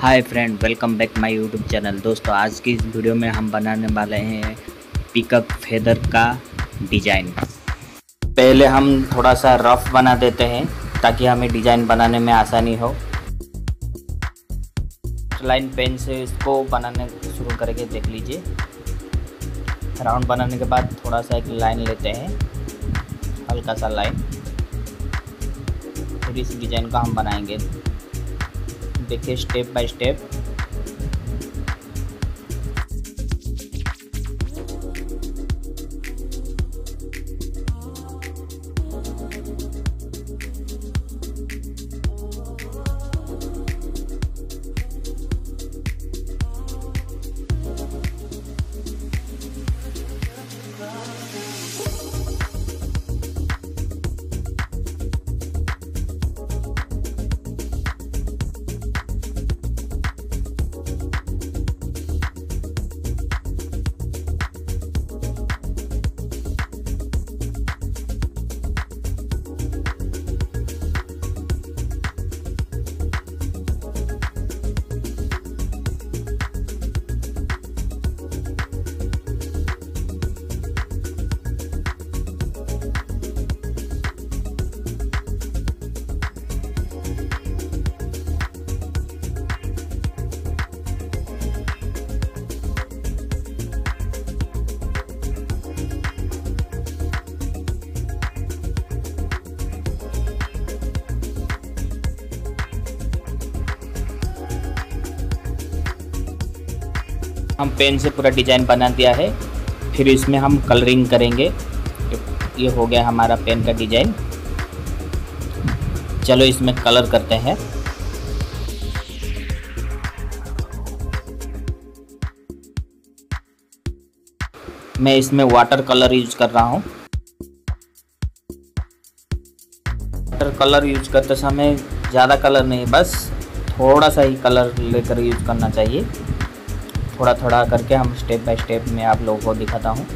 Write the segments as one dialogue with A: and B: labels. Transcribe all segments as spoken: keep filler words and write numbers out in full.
A: Hi friend, welcome back my YouTube channel. दोस्तों, आज की इस वीडियो में हम बनाने वाले हैं पिकअप फेदर का डिज़ाइन। पहले हम थोड़ा सा रफ बना देते हैं ताकि हमें डिज़ाइन बनाने में आसानी हो। लाइन पेन से इसको बनाने शुरू करके देख लीजिए। राउंड बनाने के बाद थोड़ा सा एक लाइन लेते हैं, हल्का सा लाइन। फिर इस डिज़ाइन का हम बनाएंगे। देखिए स्टेप बाय स्टेप। हम पेन से पूरा डिज़ाइन बना दिया है। फिर इसमें हम कलरिंग करेंगे। ये हो गया हमारा पेन का डिज़ाइन। चलो इसमें कलर करते हैं। मैं इसमें वाटर कलर यूज कर रहा हूँ। वाटर कलर यूज करते समय ज़्यादा कलर नहीं, बस थोड़ा सा ही कलर लेकर यूज करना चाहिए। थोड़ा थोड़ा करके हम स्टेप बाय स्टेप में आप लोगों को दिखाता हूँ।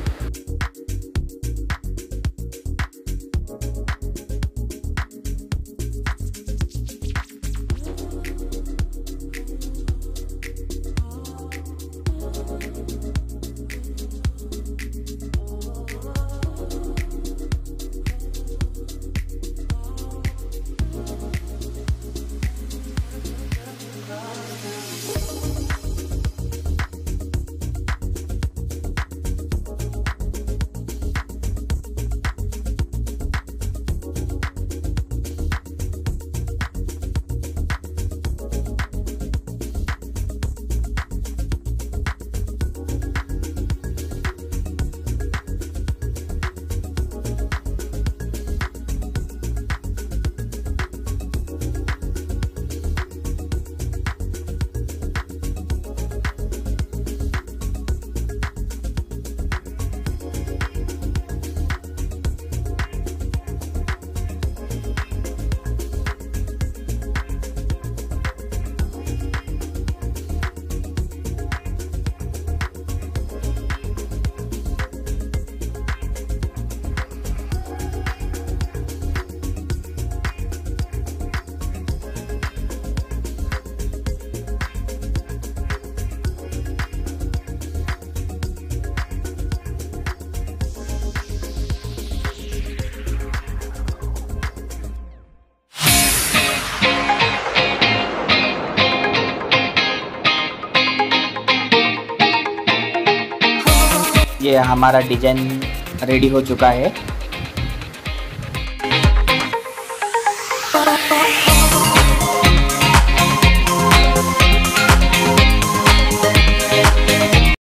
A: ये हमारा डिज़ाइन रेडी हो चुका है।